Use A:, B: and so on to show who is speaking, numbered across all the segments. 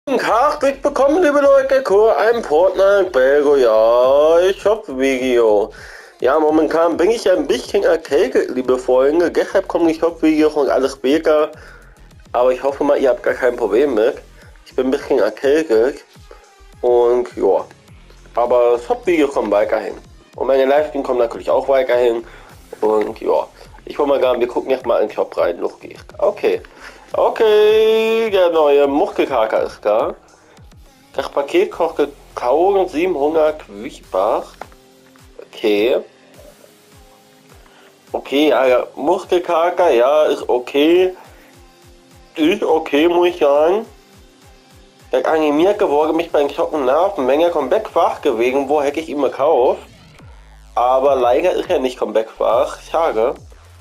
A: Herzlich willkommen, liebe Leute, zu einem Fortnite Battle Royale Shop Video. Ja, momentan bin ich ja ein bisschen erkältet, liebe Freunde. Deshalb kommen die Shop Videos und alles später. Aber ich hoffe mal, ihr habt gar kein Problem mit. Ich bin ein bisschen erkältet. Und ja, aber Shop Videos kommen weiterhin. Und meine Livestream kommen natürlich auch weiterhin. Und ja, ich wollte mal sagen, wir gucken jetzt mal in den Shop rein. Los geht's. Okay. Okay, der neue Muskelkater ist da. Das Paket kostet 1700 Wiesbach. Okay. Okay, ja, Muskelkater, ja, ist okay. Ist okay, muss ich sagen. Das animierte wurde mich beim Schocken nerven. Wenn er Comeback-Fach gewesen wo hätte ich ihn gekauft. Aber leider ist er nicht Comeback-Fach. Schade.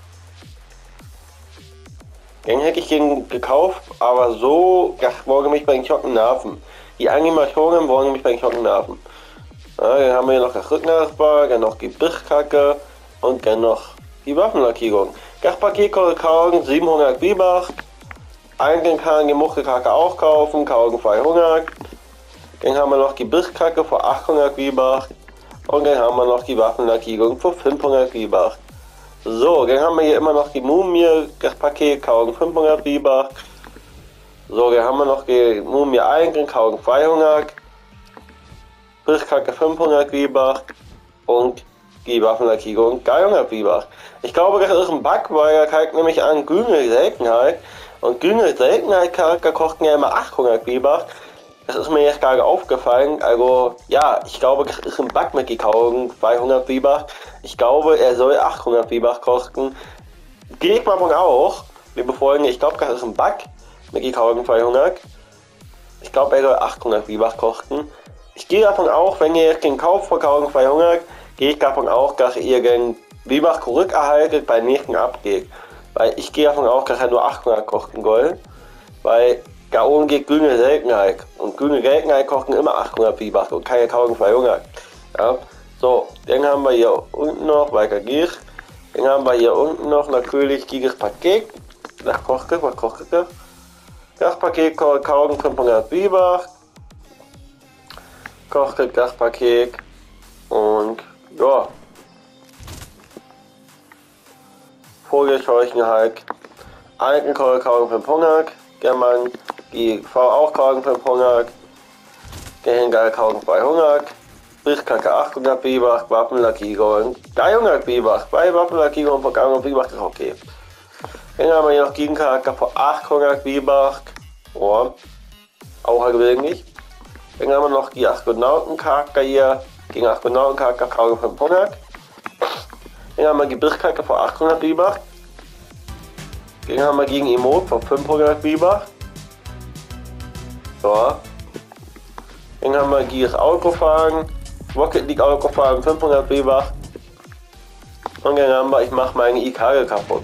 A: Den hätte ich ihn gekauft, aber so, das wollte mich beim Schocken nerven. Die Animationen wollen mich beim Schocken nerven. Ja, dann haben wir hier noch das Rücknachbar, dann noch die Bisskacke und dann noch die Waffenlackierung. Das Paket kostet 700 Biebach. Eigentlich kann die Muskelkacke auch kaufen, 1200. Dann haben wir noch die Bisskacke für 800 Biebach. Und dann haben wir noch die Waffenlackierung für 500 Biebach. So, dann haben wir hier immer noch die Mumie, das Paket 1500 Biebach. So, dann haben wir noch die Mumie Eigen, 1200. Bisskacke 500 Biebach. Und die Waffenlackierung 300 Biebach. Ich glaube, das ist ein Bug, weil er zeigt nämlich an grüne Seltenheit. Und grüne Seltenheit kosten ja immer 800 Biebach. Das ist mir jetzt gerade aufgefallen. Also, ja, ich glaube, das ist ein Bug mit gekauft. 200 Biebach. Ich glaube, er soll 800 Biebach kosten. Gehe ich mal von auch, liebe Freunde. Ich glaube, das ist ein Bug mit gekauft 200. Ich glaube, er soll 800 Biebach kosten. Ich gehe davon auch, wenn ihr jetzt den Kauf von 1200, gehe ich davon auch, dass ihr den Biebach zurückerhaltet beim nächsten Update. Weil ich gehe davon aus, dass er nur 800 kosten soll. Weil da oben geht grüne Seltenheit. Und grüne Seltenheit kosten immer 800 Biebach und keine 1200. Ja. So, dann haben wir hier unten noch, weiter geht's. Dann haben wir hier unten noch natürlich dieses Paket. Das kostet, was kostet das? Das Paket kostet 1500 Biebach. Kostet das Paket. Und ja. Vogelscheuchen halt. Eigentlich kostet 1500. German, die V auch 1500. Gehänger 1200. Bisskacke 800 Biebach, Waffenlackierung 300 Biebach. Bei Waffenlackierung von 300 Biebach ist okay. Dann haben wir hier noch Gegencharakter für 800 Biebach. Oh, auch gewöhnlich. Dann haben wir noch die Astronautencharakter hier. Gegen Astronautencharakter 1500. Dann haben wir die Bisskacke für 800 Biebach. Dann haben wir gegen Emote für 500 Biebach. So. Dann haben wir dieses Autofahren. Rocket League Autofahren 500 Biebach. Und dann haben wir, ich mache meine IK kaputt.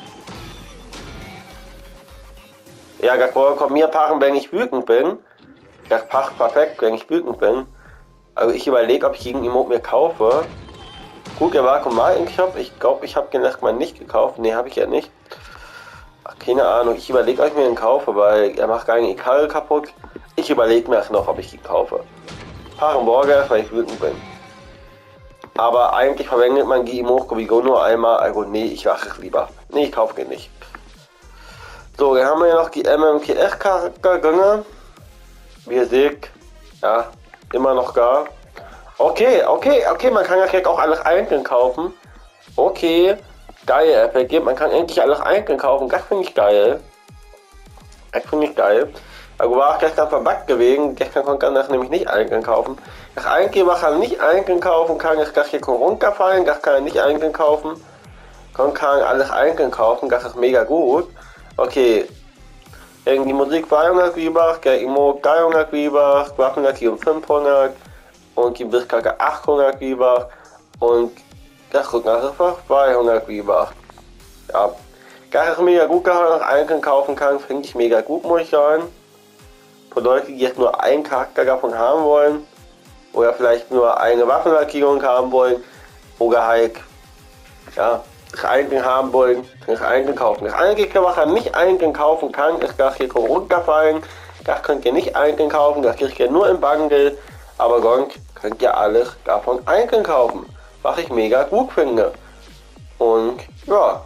A: Ja, das kommt mir passen, wenn ich wütend bin. Das passt perfekt, wenn ich wütend bin. Also ich überlege, ob ich gegen Emote mir kaufe. Gut, er war mal im Shop. Ich glaube, ich habe den erstmal nicht gekauft. Ne, habe ich ja nicht. Ach, keine Ahnung. Ich überlege, ob ich mir den kaufe, weil er macht gar nicht IK kaputt. Ich überlege mir noch, ob ich ihn kaufe. Parenborger, weil ich wütend bin. Aber eigentlich verwendet man die Emote nur einmal. Also nee, ich mache es lieber. Nee, ich kaufe den nicht. So, dann haben wir ja noch die MMTS-Charakter. Wie ihr seht, ja, immer noch da. Okay, man kann ja jetzt auch alles einzeln kaufen. Okay, geil, Epic, man kann endlich alles einzeln kaufen. Das finde ich geil. Das finde ich geil. Also war auch gestern verbuggt gewesen. Gestern konnte man das nämlich nicht einzeln kaufen. Das Einzige, was er nicht einzeln kaufen kann, ist das hier runterfallen. Das kann er nicht einzeln kaufen. Man kann alles einzeln kaufen. Das ist mega gut. Okay. Die Musik 200 Biebach, der Emote 300 Biebach, Waffenlackierung 500 und die Bisskacke 800 Biebach und das Rücknachriff 200 Biebach. Ja. Das ist mega gut, dass man noch einzeln kaufen kann. Finde ich mega gut, muss ich sagen. Für Leute, die jetzt nur einen Charakter davon haben wollen oder vielleicht nur eine Waffenlackierung haben wollen oder halt ja, das einzeln haben wollen, das einzeln kaufen. Das einzige, was er nicht einzeln kaufen kann, ist das hier runterfallen. das könnt ihr nicht einzeln kaufen, das kriegt ihr nur im Bundle, aber sonst könnt ihr alles davon einzeln kaufen, was ich mega gut finde. Und ja.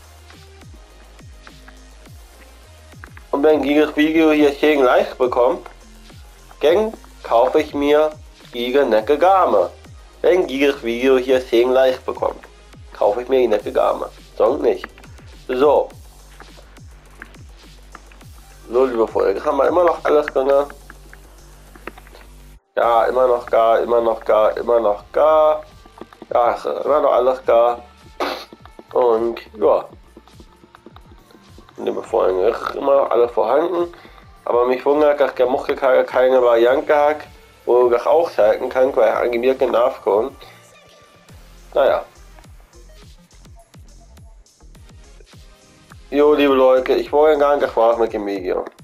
A: Und wenn dieses Video hier 10 Likes bekommt, dann kaufe ich mir diese Necke Game. Wenn dieses Video hier 10 Likes bekommt, kaufe ich mir die Necke Game. Sonst nicht. So. So, liebe Freunde, jetzt haben wir immer noch alles drin. Ja, immer noch gar, immer noch gar, immer noch gar. Ja, immer noch alles gar. Und ja. Liebe Freunde, ist immer noch alles vorhanden. Aber mich wundert, dass der Muskelkater keine Variante hat, wo du das aushalten kannst, weil er animiert nachkommt. Naja. Jo, liebe Leute, ich wollte gar nicht, das war's mit dem Video.